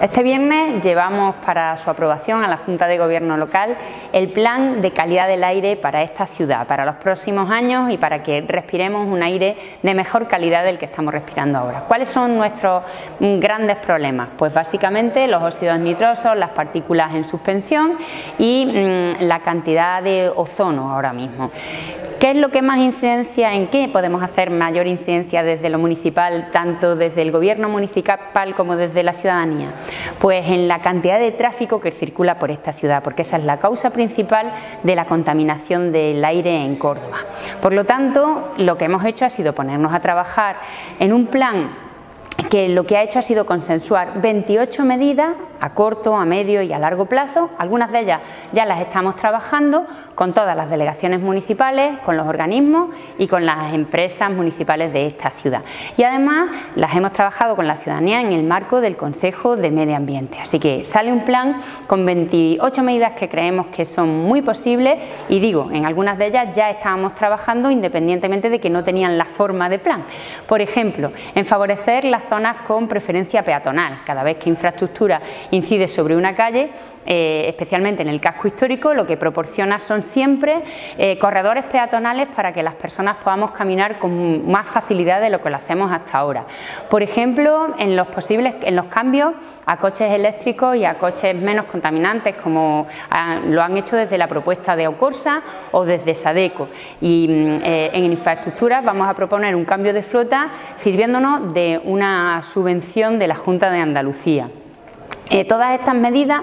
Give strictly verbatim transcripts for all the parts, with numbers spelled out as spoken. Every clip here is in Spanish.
Este viernes llevamos para su aprobación a la Junta de Gobierno local el plan de calidad del aire para esta ciudad, para los próximos años y para que respiremos un aire de mejor calidad del que estamos respirando ahora. ¿Cuáles son nuestros grandes problemas? Pues básicamente los óxidos nitrosos, las partículas en suspensión y mmm, la cantidad de ozono ahora mismo. ¿Qué es lo que más incidencia, en qué podemos hacer mayor incidencia desde lo municipal, tanto desde el gobierno municipal como desde la ciudadanía? Pues en la cantidad de tráfico que circula por esta ciudad, porque esa es la causa principal de la contaminación del aire en Córdoba. Por lo tanto, lo que hemos hecho ha sido ponernos a trabajar en un plan que lo que ha hecho ha sido consensuar veintiocho medidas a corto, a medio y a largo plazo. Algunas de ellas ya las estamos trabajando con todas las delegaciones municipales, con los organismos y con las empresas municipales de esta ciudad. Y además las hemos trabajado con la ciudadanía en el marco del Consejo de Medio Ambiente. Así que sale un plan con veintiocho medidas que creemos que son muy posibles y digo, en algunas de ellas ya estábamos trabajando independientemente de que no tenían la forma de plan. Por ejemplo, en favorecer las zonas con preferencia peatonal. Cada vez que infraestructura incide sobre una calle, eh, especialmente en el casco histórico, lo que proporciona son siempre eh, corredores peatonales para que las personas podamos caminar con más facilidad de lo que lo hacemos hasta ahora. Por ejemplo, en los posibles, en los cambios a coches eléctricos y a coches menos contaminantes, como ah, lo han hecho desde la propuesta de Aucorsa o desde Sadeco. Y eh, en infraestructuras vamos a proponer un cambio de flota sirviéndonos de una subvención de la Junta de Andalucía. Eh, todas estas medidas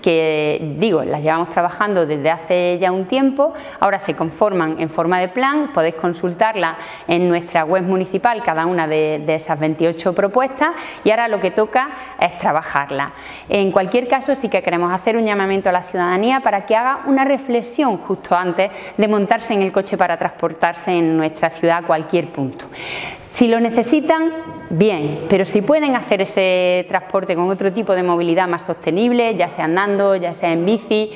que digo las llevamos trabajando desde hace ya un tiempo, ahora se conforman en forma de plan, podéis consultarlas en nuestra web municipal cada una de, de esas veintiocho propuestas y ahora lo que toca es trabajarlas. En cualquier caso sí que queremos hacer un llamamiento a la ciudadanía para que haga una reflexión justo antes de montarse en el coche para transportarse en nuestra ciudad a cualquier punto. Si lo necesitan, bien, pero si pueden hacer ese transporte con otro tipo de movilidad más sostenible, ya sea andando, ya sea en bici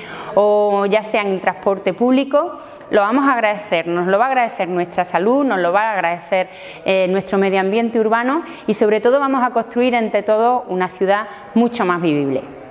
o ya sea en transporte público, lo vamos a agradecer, nos lo va a agradecer nuestra salud, nos lo va a agradecer eh, nuestro medio ambiente urbano y sobre todo vamos a construir entre todos una ciudad mucho más vivible.